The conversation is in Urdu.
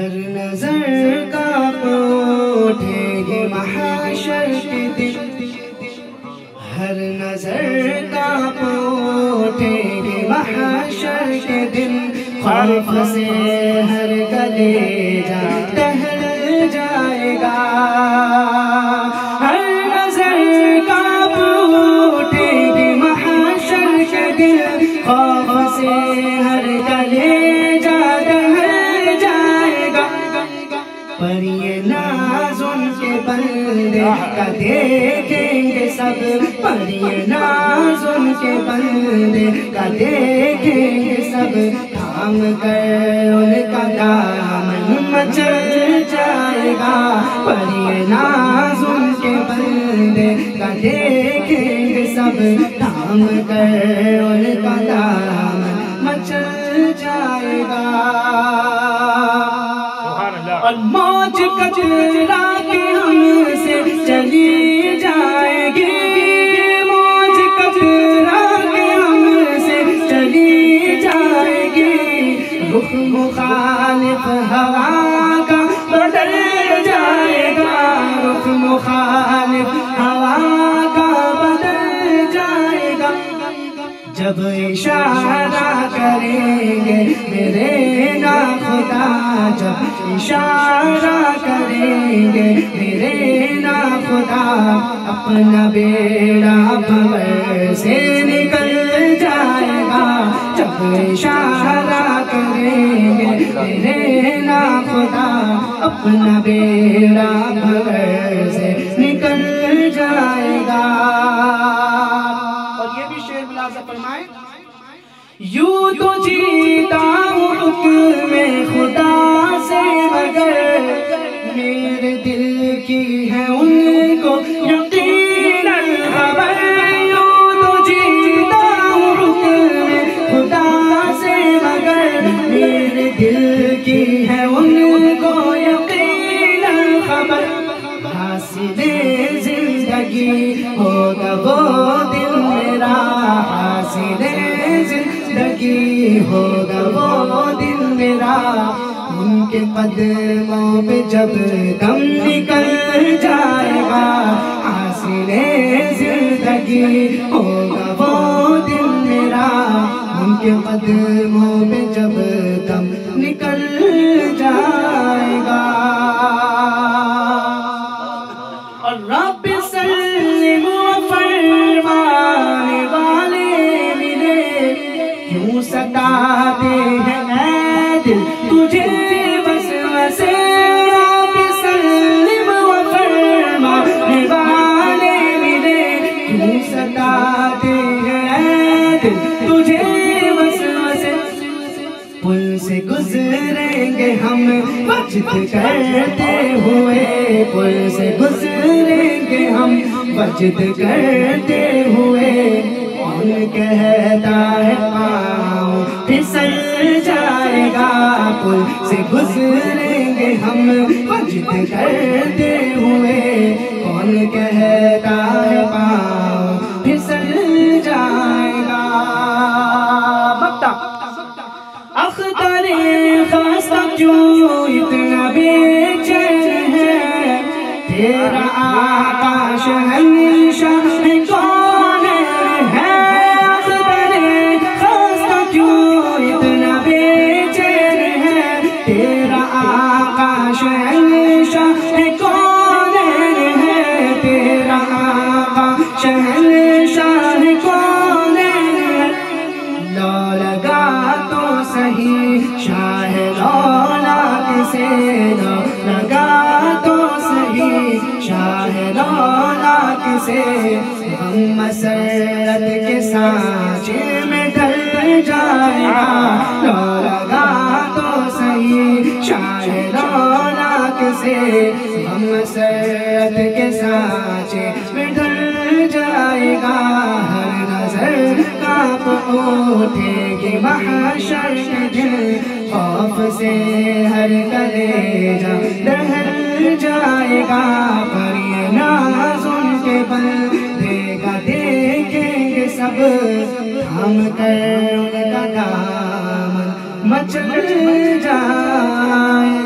ہر نظر کانپ اٹھے گی محشر کے دن، ہر نظر کانپ اٹھے گی محشر کے دن، خوف سے ہر کلیجہ دہل جائے گا، ہر نظر کانپ اٹھے گی محشر کے دن، خوف سے ہر کلیجہ دہل جائے گا، پر یہ ناز ان کے بندے کا دیکھیں گے سب، پر یہ ناز ان کے بندے کا دیکھیں گے سب، تھام کر ان کا دامن مچل جائے گا، پر یہ ناز ان کے بندے کا دیکھیں گے سب، تھام کر ان کا دامن مچل جائے گا، اور موج کچرا کے ہم سے چلی جائے گی، موج کچرا کے ہم سے چلی جائے گی، رخ مخالف ہوا کا بدل جائے گا، رخ مخالف ہوا کا بدل جائے گا، جب اشارہ کریں گے میرے ناخدا، جب اشارہ کریں گے میرے ناخدا، اپنا بیڑا بھنور سے نکل جائے گا، جب اشارہ کریں گے میرے ناخدا، اپنا بیڑا بھنور سے نکل جائے گا، اور یہ بھی شعر ملاحظہ فرمائیں، یوں تو جیتا ہوں حکم خدا سے مگر میرے دل کی ہے ان کو یقیناً خبر، یوں تو جیتا ہوں حکم خدا سے مگر میرے دل کی ہے ان کو یقیناً خبر، حاصل زندگی ہوگا وہ دل میرا، حاصل زندگی ہوگا وہ دل میرا، ان کے قدموں پہ جب دم نکل جائے گا، حاصل زندگی ہوگا وہ دل میرا، ان کے قدموں پہ جب دم نکل جائے گا، اور رب سلم و فرمانے والے ملے، کیوں ستاتے ہیں اے دل تجھے وسوسے، رب سلم و فرمانے والے ملے، کیوں ستاتے ہیں اے دل تجھے وسوسے، پل سے گزریں گے ہم وجد کرتے ہوئے، پل سے گزریں گے ہم وجد کرتے ہوئے، کون کہتا ہے پاؤں پھسل جائے گا، پل سے گزریں گے ہم وجد کرتے ہوئے، کون کہتا ہے پاؤں پھسل جائے گا، بکتا اختر خستہ کیوں اتنا بے چین ہے، تیرا آقا شہنشاہ کون ہے، اختر خستہ کیوں اتنا بے چین ہے، تیرا آقا شہنشاہ کون ہے، تیرا آقا شہنشاہ کون ہے، لو لگا تو صحیح شاہ رونق سے، لو لگا تو صحیح شاہ رونق سے، ہم مسرت کے سانچے میں ڈھل جائے گا، لو لگا تو صحیح شاہ رونق سے، ہم مسرت کے سانچے میں ڈھل جائے گا، ہر نظر کانپ اٹھے گی محشر کے دن، خوف سے ہر کلیجہ دہل جائے گا، پر یہ ناز ان کے بندے کا دیکھیں گے سب، تھام کر ان کا دامن مچل جائے